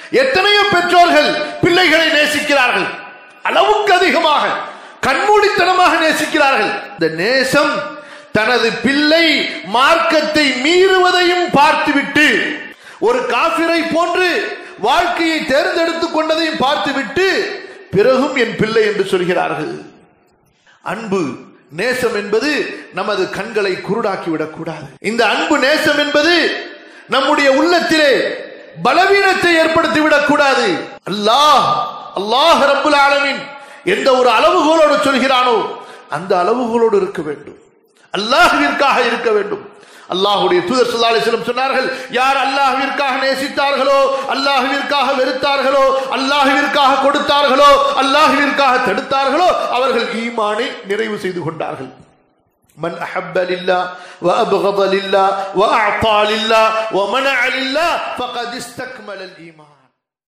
எத்தனையோ பெற்றோர்கள் பிள்ளைகளை நேசிக்கிறார்கள், அளவுக்கு அதிகமாக கண்மூடித்தனமாக நேசிக்கிறார்கள். இந்த நேசம் தனது பிள்ளை மார்க்கத்தை மீறுவதையும் பார்த்துவிட்டு, ஒரு காபிரை போன்று வாழ்க்கையை தேர்ந்தெடுத்துக் கொண்டதையும் பார்த்துவிட்டு பிறகும் என் பிள்ளை என்று சொல்கிறார்கள். அன்பு நேசம் என்பது நமது கண்களை குருடாக்கி விடக்கூடாது. இந்த அன்பு நேசம் என்பது நம்முடைய உள்ளத்திலே பலவீனத்தை ஏற்படுத்தி விடக்கூடாது. அல்லாஹ் ரப்புல் ஆலமீன் எந்த ஒரு அளவுகோலோடு சொல்கிறானோ அந்த அளவுகோலோடு இருக்க வேண்டும், அல்லாஹ்விற்காக இருக்க வேண்டும். அல்லாஹ்வுடைய தூதர் ஸல்லல்லாஹு அலைஹி வஸல்லம் சொன்னார்கள், யார் அல்லாஹ்விற்காக நேசித்தார்களோ, அல்லாஹ்விற்காக வெறுத்தார்களோ, அல்லாஹ்விற்காக கொடுத்தார்களோ, அல்லாஹ்விற்காக தடுத்தார்களோ அவர்கள் ஈமானை நிறைவு செய்து கொண்டார்கள். மன் அஹப்ப லில்லாஹ் வ அப்கத லில்லாஹ் வ அஅதா லில்லாஹ் வ மனஅ லில்லாஹ் ஃபகத் இஸ்தக்மலல் ஈமான்.